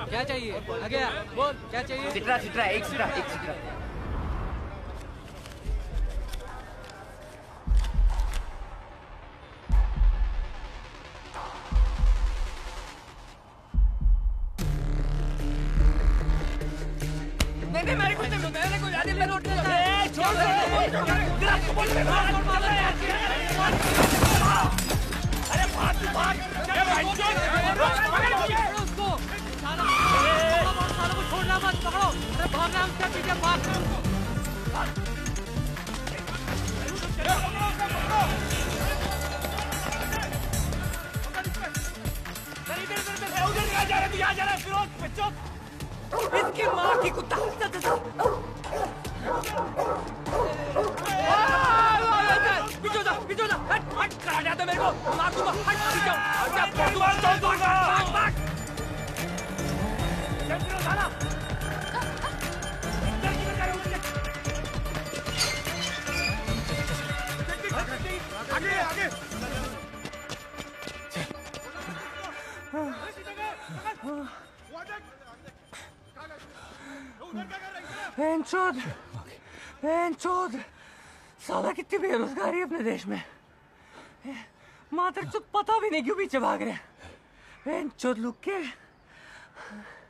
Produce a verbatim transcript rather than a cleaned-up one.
क्या चाहिए? आ गया, बोल क्या चाहिए? सिट्रा सिट्रा एक सिट्रा एक सिट्रा। नहीं नहीं मेरे को नहीं मेरे को याद है मैं रोड पे ए छोड़ दे ग्लास को बोल दे अरे भाग भाग ए भाई छोड़ उसको साला साला को छोड़ना मत पकड़ो अरे भागना है उसका पीछे भाग इधर इधर इधर उधर कहां जा रहा है तू यहां जा रहा है फिरोज बच्चों इसकी माँ की कुत्ता पीछे जा पीछे जा हट हट करा जाता मेरे को मार दूंगा हट पीछे हट जा मार दो दूंगा भाग भाग चल फिरोज आना इधर की कर उधर आगे आगे बेंचोद बेंचोद साला कितनी बेरोजगारी है अपने देश में मात्र चुत पता भी नहीं क्यों पीछे भाग रहे हैं बेंचोद लुक के